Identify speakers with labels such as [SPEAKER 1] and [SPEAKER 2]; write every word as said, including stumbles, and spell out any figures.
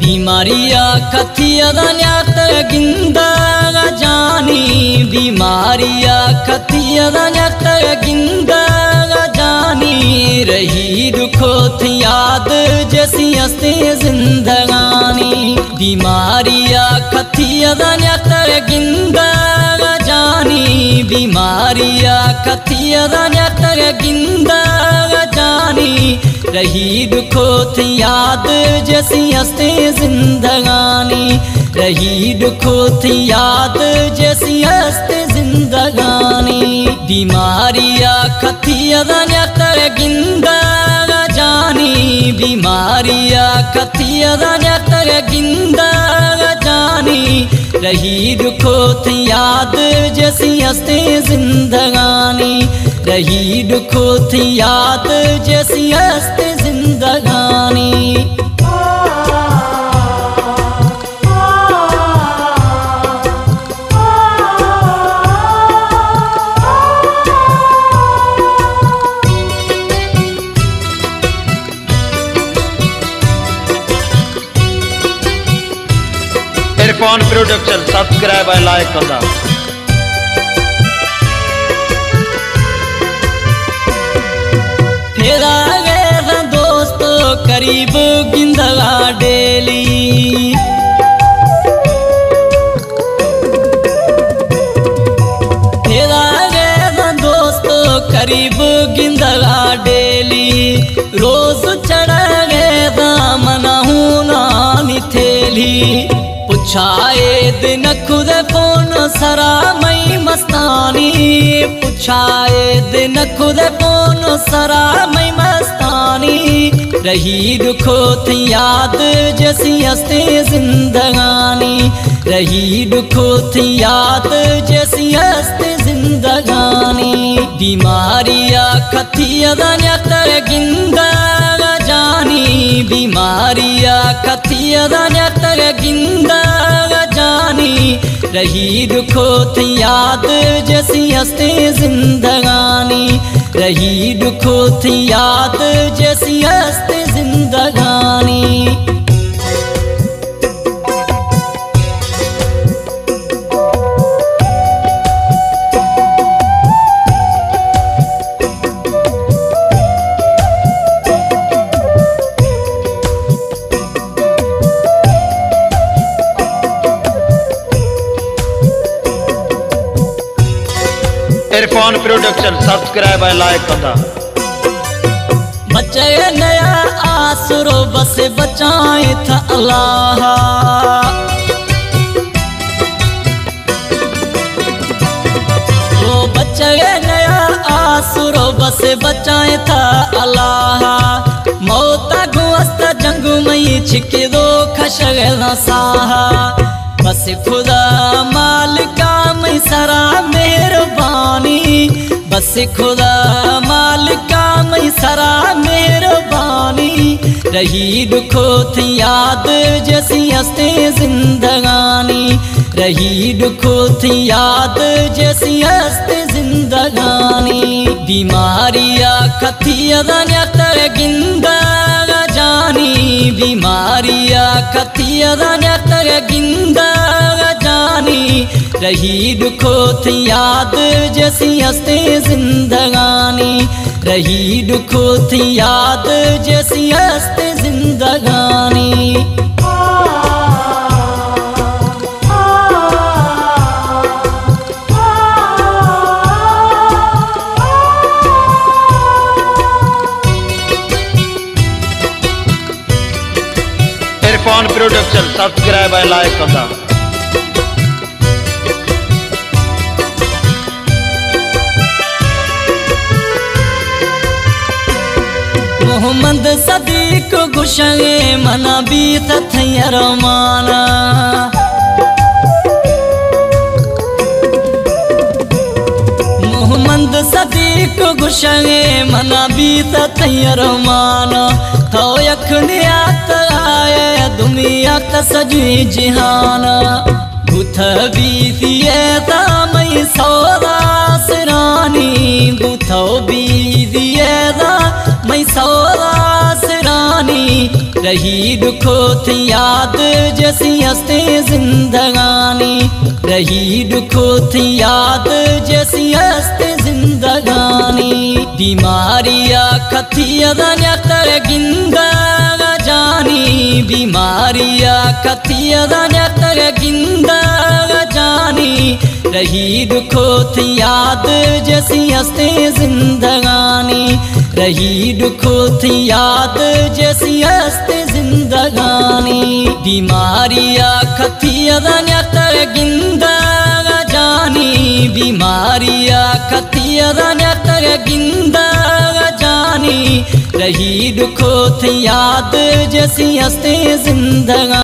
[SPEAKER 1] बीमारिया कथियदा न्यात गिंदा जानी बीमारिया कथियदा न्यात गिंदा जानी रही दुखो थी याद जैसी हस्ते जिंदगानी बीमारिया कथियदा न्यात गिंदा जानी बीमारिया कथियदा न्यात गिंदा जानी रही दुखो थी याद जैसी हस्ते जिंदगानी रही दुखो थी याद जैसी हस्ते जिंदगानी बीमारिया कथियदा न्यात गिंदा जानी बीमारिया कथियदा न्यात गिंदा जानी रही दुखो थी याद जैसी हस्ते जिंदगानी रही दुखो थी याद जैसी हस्ते जिंदगानी।
[SPEAKER 2] इरफान प्रोडक्शन सब्सक्राइब और लाइक करना।
[SPEAKER 1] फिर आ गए दोस्तों करीब गिंदगा डेली फिर आ गए दोस्तों करीब गिंदगा डेली रोज चढ़ गए मनाहू नानी थेली पुछाए दिन खुद फोन सरा मई मस्तानी पुछाए दिन खुद फोन सरा मई मस्तानी रही दुखो थी याद जैसी हस्ते जिंदगानी रही दुखो थी याद जैसी हस्ते जिंदगानी बीमारिया कथियदा न्यात गिंदा जानी बीमारिया कथियदा न्यात गिंदा जानी रही दुखो थी याद जैसी हस्ते जिंदगानी रही दुखो थी याद जैसी हस्ते जिंदगानी।
[SPEAKER 2] इरफान प्रोडक्शन सब्सक्राइब और लाइक करना।
[SPEAKER 1] बचे नया आसरो बस बचाए था अल्लाह वो बचे नया आसरो बस बचाए था अल्लाह मौता गुस्त जंगू मई छिके दो खशगना साहा बस खुदा मालिका मैं सरा मेहरबानी बस खुदा मालिका मैं सरा मेहरबानी रही दुखो थी याद जैसी हस्ते जिंदगानी रही दुखो थी याद जैसी हस्ते जिंदगानी बीमारिया कथियदा न्यात गिंदा जानी बीमारिया कथियदा न्यात गिंदा जानी रही दुखो थी याद जैसी हस्ते जिंदगानी रही दुखो थी याद जैसी हस्ते जिंदगानी।
[SPEAKER 2] इरफान प्रोडक्शन सब्सक्राइब और लाइक करना।
[SPEAKER 1] मोहम्मद सदीक गुशंगे मना बीत थैया रमाना मोहम्मद सदीक गुशंगे मना बीत थैया रमाना तो यखनियात आए दुनिया का सजी जिहाना बुथ बीतिए मई सौदा सरानी बुथो बीतिए मई सौदा सरानी रही दुखो थी याद जैसी हंसते जिंदगानी, रही दुखो थी याद जैसी हंसते जिंदगानी। बीमारिया कथिया तर गिंदा जानी, बीमारिया कथिया तर गिंदा जानी। रही दुखो थी याद जैसी हंसते जिंदगानी, रही दुखो थी याद जैसी हंसते जिंदगानी। बीमारिया कथिया तर गिंदा जानी, बीमारिया कथिया तर गिंदा जानी। रही दुखो थी याद जैसी हंसते जिंदगानी।